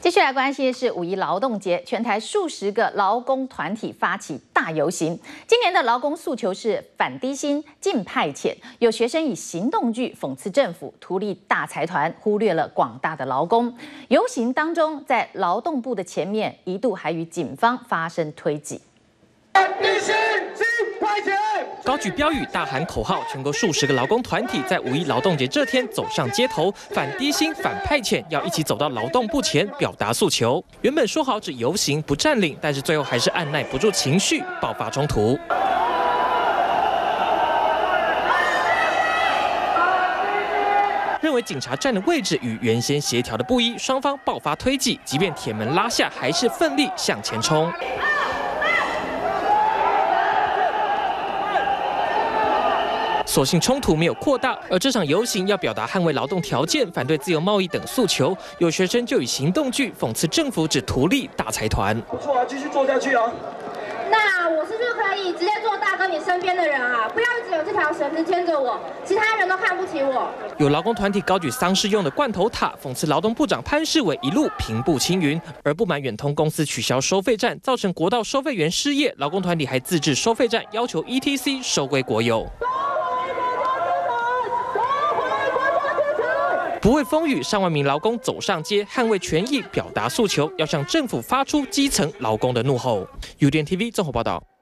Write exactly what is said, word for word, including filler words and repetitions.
继续来关心的是五一劳动节，全台数十个劳工团体发起大游行。今年的劳工诉求是反低薪、禁派遣，有学生以行动剧讽刺政府图利大财团，忽略了广大的劳工。游行当中，在劳动部的前面一度还与警方发生推挤。 反低薪、禁派遣。 高举标语、大喊口号，全国数十个劳工团体在五一劳动节这天走上街头，反低薪、反派遣，要一起走到劳动部前表达诉求。原本说好只游行不占领，但是最后还是按耐不住情绪，爆发冲突。 认为警察站的位置与原先协调的不一，双方爆发推挤，即便铁门拉下，还是奋力向前冲。 所幸冲突没有扩大，而这场游行要表达捍卫劳动条件、反对自由贸易等诉求，有学生就以行动剧讽刺政府只图利大财团。 不错啊，继续做下去啊！ 那我是不是可以直接做大哥你身边的人啊？不要一直有这条绳子牵着我，其他人都看不起我。 有劳工团体高举丧事用的罐头塔，讽刺劳动部长潘世伟一路平步青云，而不满远通公司取消收费站，造成国道收费员失业，劳工团体还自制收费站，要求 E T C 收归国有。 不畏风雨，上万名劳工走上街，捍卫权益，表达诉求，要向政府发出基层劳工的怒吼。U D N T V 综合报道。